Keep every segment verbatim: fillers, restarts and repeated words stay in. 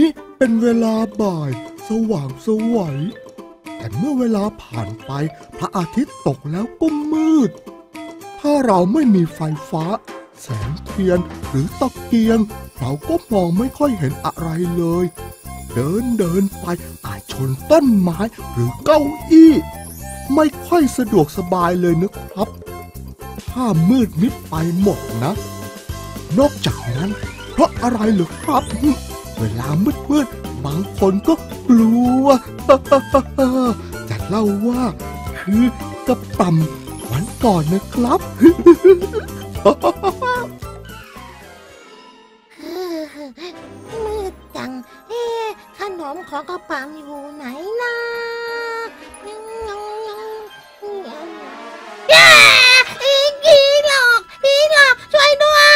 เป็นเวลาบ่ายสว่างสวัยแต่เมื่อเวลาผ่านไปพระอาทิตย์ตกแล้วก็มืดถ้าเราไม่มีไฟฟ้าแสงเทียนหรือตะเกียงเราก็มองไม่ค่อยเห็นอะไรเลยเดินเดินไปอาจชนต้นไม้หรือเก้าอี้ไม่ค่อยสะดวกสบายเลยนะครับถ้ามืดมิดไปหมดนะนอกจากนั้นเพราะอะไรเหรอครับเวลามืดๆบางคนก็กลัว จะเล่าว่าคือกระป๋ำวันก่อนนะครับมืดจังเอ๊ะขนมของกระป๋ำอยู่ไหนนะย่าอีผีหลอกผีหลอกช่วยด้วย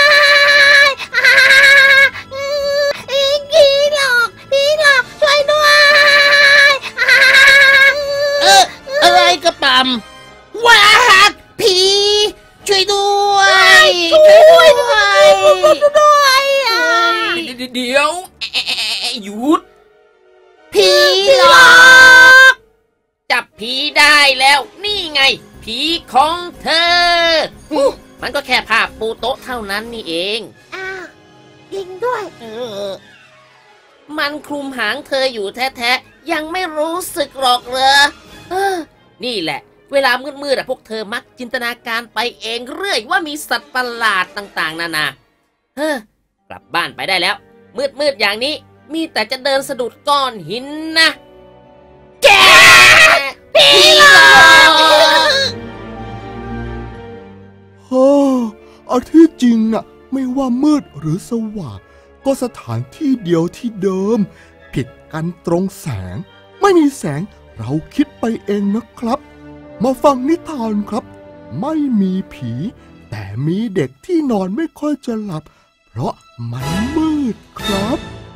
อีผีหลอกผีหลอกช่วยด้วยเอออะไรกระป๋ำว้าผีช่วยด้วยช่วยด้วยด้วยเดี๋ยวหยุดผีหลอกจับผีได้แล้วนี่ไงผีของเธอมันก็แค่ผ้าปูโต๊ะเท่านั้นนี่เองอ้าวจริงด้วยเออมันคลุมหางเธออยู่แท้ๆยังไม่รู้สึกหรอกเหรอเออนี่แหละเวลามืดๆอะพวกเธอมักจินตนาการไปเองเรื่อยว่ามีสัตว์ประหลาดต่างๆนานาเฮ้อกลับบ้านไปได้แล้วมืดๆอย่างนี้มีแต่จะเดินสะดุดก้อนหินนะแกผีหลอกเฮ้อเอาที่จริงน่ะไม่ว่ามืดหรือสว่างก็สถานที่เดียวที่เดิมผิดกันตรงแสงไม่มีแสงเราคิดไปเองนะครับมาฟังนิทานครับไม่มีผีแต่มีเด็กที่นอนไม่ค่อยจะหลับเพราะมันมืดครับ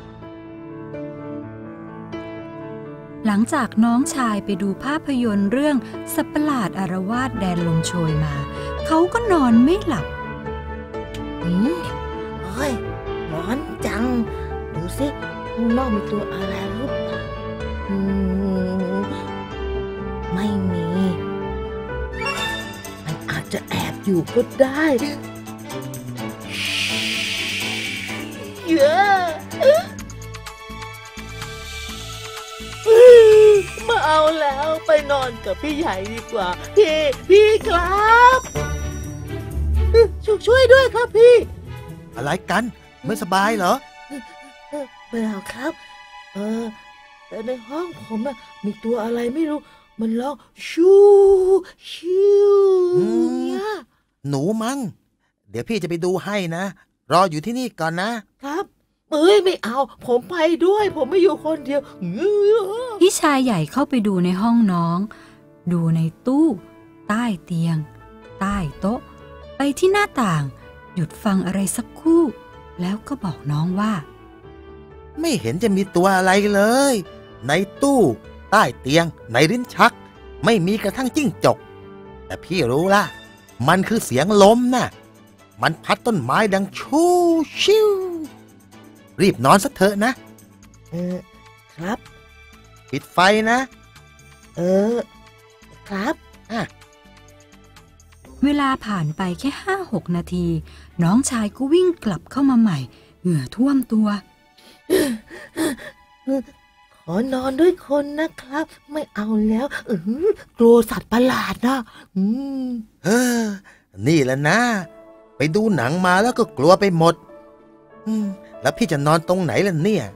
หลังจากน้องชายไปดูภาพยนตร์เรื่องสัตว์ประหลาดอารวาสแดนลมโชยมาเขาก็นอนไม่หลับอืมเฮ้ยร้อนจังดูสิข้างนอกมีตัวอะไรหรือเปล่าอืมไม่มีมันอาจจะแอบอยู่ก็ได้เยอะมาเอาแล้วไปนอนกับพี่ใหญ่ดีกว่าพี่พี่ครับช่วยช่วยด้วยครับพี่อะไรกันไม่สบายเหรอเปล่าครับเออแต่ในห้องผมอะมีตัวอะไรไม่รู้มันร้องชูชิวเนี่ยหนูมั้งเดี๋ยวพี่จะไปดูให้นะรออยู่ที่นี่ก่อนนะครับเอ้ยไม่เอาผมไปด้วยผมไม่อยู่คนเดียวพี่ชายใหญ่เข้าไปดูในห้องน้องดูในตู้ใต้เตียงใต้โต๊ะไปที่หน้าต่างหยุดฟังอะไรสักครู่แล้วก็บอกน้องว่าไม่เห็นจะมีตัวอะไรเลยในตู้ใต้เตียงในลิ้นชักไม่มีกระทั่งจิ้งจกแต่พี่รู้ละมันคือเสียงลมน่ะมันพัดต้นไม้ดังชูชิวรีบนอนสักเถอะนะเออครับปิดไฟนะเออครับอ่ะเวลาผ่านไปแค่ห้าหกนาทีน้องชายก็วิ่งกลับเข้ามาใหม่เหงื่อท่วมตัวขอนอนด้วยคนนะครับไม่เอาแล้วเออกลัวสัตว์ประหลาดนะอืมเออนี่แหละนะไปดูหนังมาแล้วก็กลัวไปหมดอืมแล้วพี่จะนอนตรงไหนล่ะเนี่ย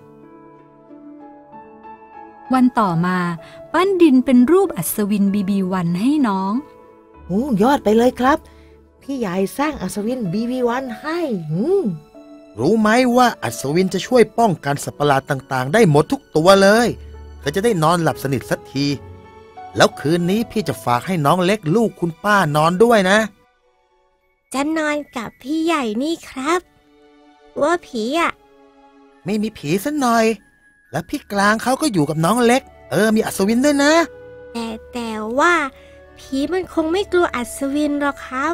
วันต่อมาปั้นดินเป็นรูปอัศวินบีบีวันให้น้องโอ้ยอดไปเลยครับพี่ใหญ่สร้างอัศวินบีบีวันให้รู้ไหมว่าอัศวินจะช่วยป้องกันสัตว์ประหลาดต่างๆได้หมดทุกตัวเลยเธอจะได้นอนหลับสนิทสักทีแล้วคืนนี้พี่จะฝากให้น้องเล็กลูกคุณป้านอนด้วยนะจะนอนกับพี่ใหญ่นี่ครับว่าผีอ่ะไม่มีผีซะหน่อยแล้วพี่กลางเขาก็อยู่กับน้องเล็กเออมีอัศวินด้วยนะแต่แต่ว่าผีมันคงไม่กลัวอัศวินหรอกครับ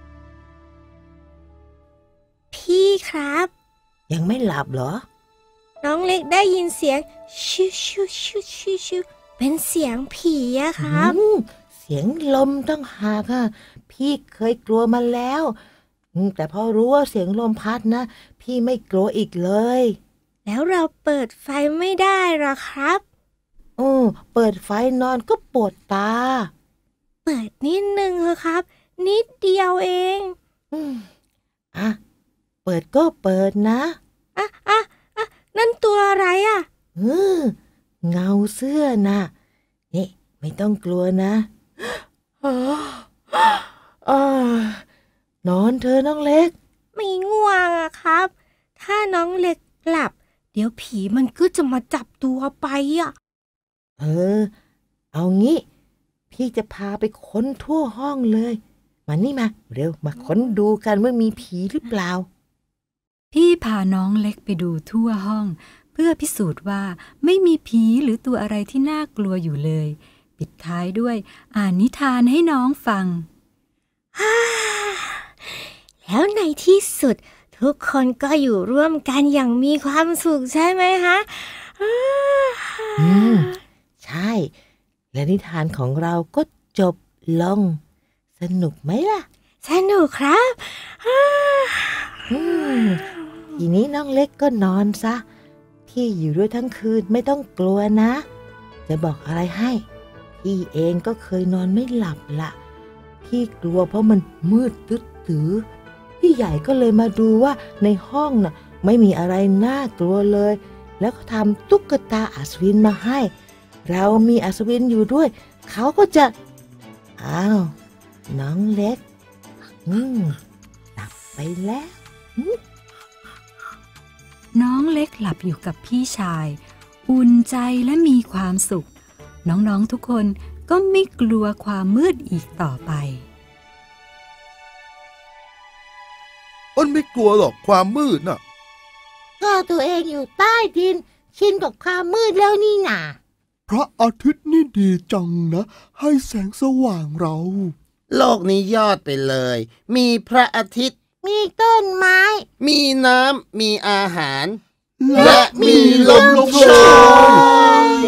พี่ครับยังไม่หลับเหรอน้องเล็กได้ยินเสียงชิวชิวชิวชิวชิวเป็นเสียงผีอะครับอืมเสียงลมต้องหากอะพี่เคยกลัวมาแล้วอืมแต่พอรู้ว่าเสียงลมพัดนะพี่ไม่กลัวอีกเลยแล้วเราเปิดไฟไม่ได้หรอครับอืมเปิดไฟนอนก็ปวดตาเปิดนิดนึงเถอะครับนิดเดียวเองอืมอ่ะเปิดก็เปิดนะอ่ะอ่ะอ่ะนั่นตัวอะไรอ่ะเออเงาเสื้อน่ะนี่ไม่ต้องกลัวนะอ๋ออ๋อนอนเธอน้องเล็กไม่ง่วงอะครับถ้าน้องเล็กหลับเดี๋ยวผีมันก็จะมาจับตัวไปอ่ะเออเอางี้พี่จะพาไปค้นทั่วห้องเลยมานี่มาเร็วมาค้นดูกันว่ามีผีหรือเปล่าพี่พาน้องเล็กไปดูทั่วห้องเพื่อพิสูจน์ว่าไม่มีผีหรือตัวอะไรที่น่ากลัวอยู่เลยปิดท้ายด้วยอ่านนิทานให้น้องฟังแล้วในที่สุดทุกคนก็อยู่ร่วมกันอย่างมีความสุขใช่ไหมคะอืมใช่และนิทานของเราก็จบลงสนุกไหมล่ะสนุกครับอืมทีนี้น้องเล็กก็นอนซะพี่อยู่ด้วยทั้งคืนไม่ต้องกลัวนะจะบอกอะไรให้พี่เองก็เคยนอนไม่หลับละพี่กลัวเพราะมันมืดตึ๊ดตื้อพี่ใหญ่ก็เลยมาดูว่าในห้องน่ะไม่มีอะไรน่ากลัวเลยแล้วก็ทำตุ๊กตาอัศวินมาให้เรามีอัศวินอยู่ด้วยเขาก็จะอ้าวน้องเล็กอืมหลับไปแล้วน้องเล็กหลับอยู่กับพี่ชายอุ่นใจและมีความสุขน้องๆทุกคนก็ไม่กลัวความมืดอีกต่อไปอ้นไม่กลัวหรอกความมืดน่ะก็ตัวเองอยู่ใต้ดินชินกับความมืดแล้วนี่นาพระอาทิตย์นี่ดีจังนะให้แสงสว่างเราโลกนี้ยอดไปเลยมีพระอาทิตย์มีต้นไม้มีน้ำมีอาหารและมีลมโชย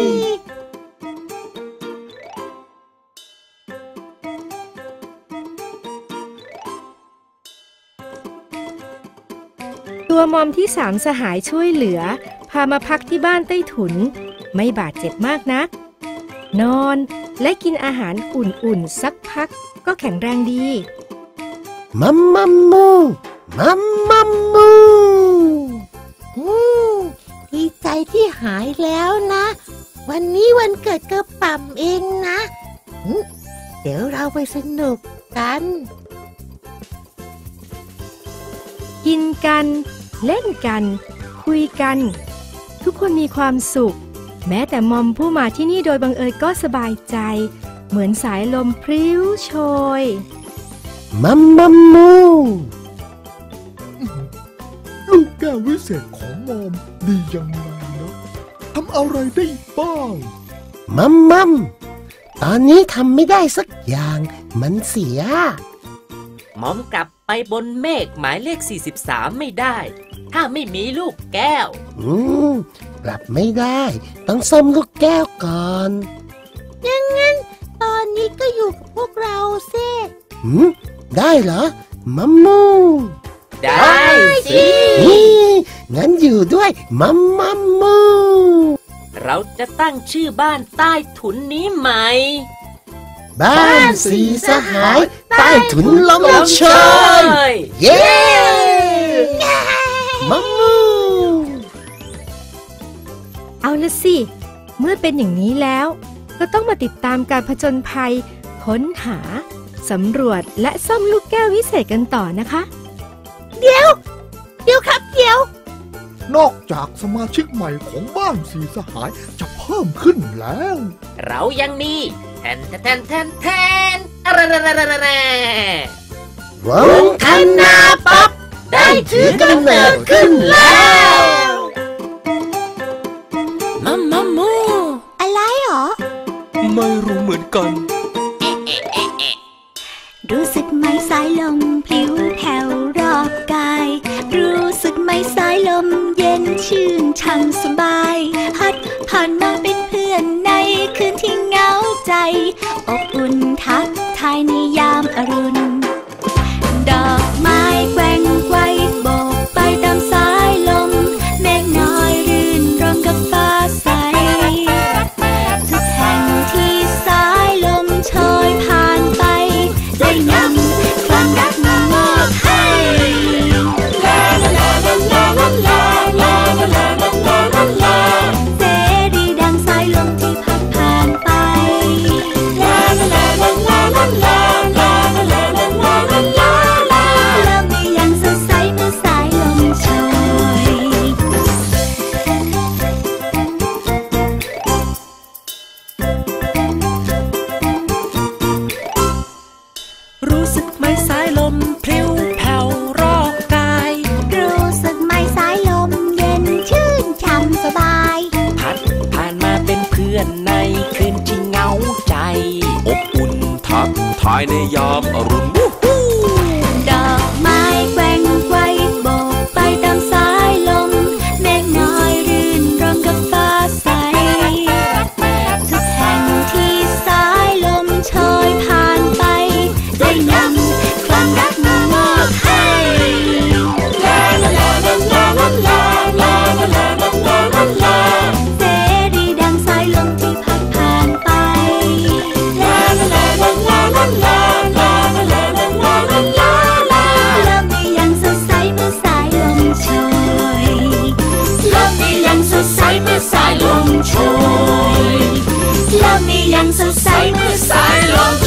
ตัวมอมที่สามสหายช่วยเหลือพามาพักที่บ้านใต้ถุนไม่บาดเจ็บมากนักนอนและกินอาหารอุ่นๆสักพักก็แข็งแรงดีมัมมัมมูมัมมัมมูอืมดีใจที่หายแล้วนะวันนี้วันเกิดกระป๋ำเองนะเดี๋ยวเราไปสนุกกันกินกันเล่นกันคุยกันทุกคนมีความสุขแม้แต่มอมผู้มาที่นี่โดยบังเอิญก็สบายใจเหมือนสายลมพริ้วโชยมัมมัมมูลูกแก้ววิเศษของมอมดียังไงนะทำอะไรได้บ้างมัมมัมตอนนี้ทำไม่ได้สักอย่างมันเสียมอมกลับไปบนเมฆหมายเลขสี่สิบสามไม่ได้ถ้าไม่มีลูกแก้วอืมกลับไม่ได้ต้องซ่อมลูกแก้วก่อนยังงั้นตอนนี้ก็อยู่กับพวกเราสิหืมได้เหรอมัมมูได้สิงั้นอยู่ด้วยมัมมัมมูเราจะตั้งชื่อบ้านใต้ถุนนี้ใหม่บ้านสีสหายใต้ถุนลมโชยเย้มัมมูเอาละสิเมื่อเป็นอย่างนี้แล้วก็ต้องมาติดตามการผจญภัยค้นหาสำรวจและซ่อมลูกแก้ววิเศษกันต่อนะคะเดี๋ยวเดี๋ยวครับเดี๋ยวนอกจากสมาชิกใหม่ของบ้านสีสหายจะเพิ่มขึ้นแล้วเรายังมีแทนแทนแทนแทนอะไรอะไรวงคณาป๊อปได้ถือกำเนิดขึ้นแล้วมัมมัมมูอะไรหรอไม่รู้เหมือนกันรู้สึกไหมสายลมพลิ้วแถวรอบกายรู้สึกไหมสายลมเย็นชื่นช่ำสอบอุ่นทักทายในยามอรุณดอกไม้แกว่งไกวโบกไปตามสายลมเมฆน้อยรื่นรมกับฟ้าใสทุกแห่งที่สายลมโชยผ่านไปได้นำความรักมามอบให้ลาลาลาลาลาลาลาลาลาลาลาลาลาเสรีดังสายลมที่พัดผ่านไปลาลาลาลาลาลาลาลาลาลาลาลาลาลาโลกนี้ยังสดใสเมื่อสายลมโชยรู้สึกไหมสายลมพลิ้วแผ่วรอบกายรู้สึกไหมสายลมเย็นชื่นช่ำสบายพัดผ่านมาเป็นเพื่อนในคืนที่เหงาใจอบอุ่นทักทายในยามอรุณดอกไม้แกว่งไกวโบกไปตามสายลมเมฆน้อยรื่นรมกับฟ้าใสทุกแห่งที่สายลมโชยผ่านไปได้นำความรักมามอบให้ลาลาลาลาลาลาลาลาลาลาลาลาลาเสรีดังสายลมที่พัดผ่านไปลาลาลาลาลาลาลาลาลาลาลาลาลาลาโลกนี้ยังสดใสเมื่อสายลมโชยโลกนี้ยังสดใสเมื่อสายลมโชยโลกนี้ยังสดใสเมื่อสายลม